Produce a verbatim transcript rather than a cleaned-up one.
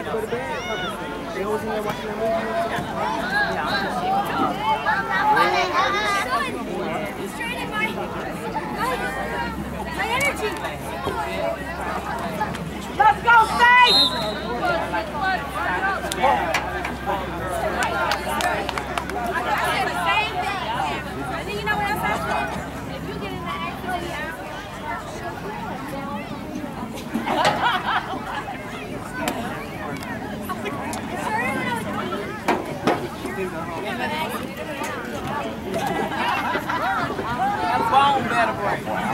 go to bed. They always in there watching that movie. It's draining my, my energy. Let's go, Faith! That bone better break.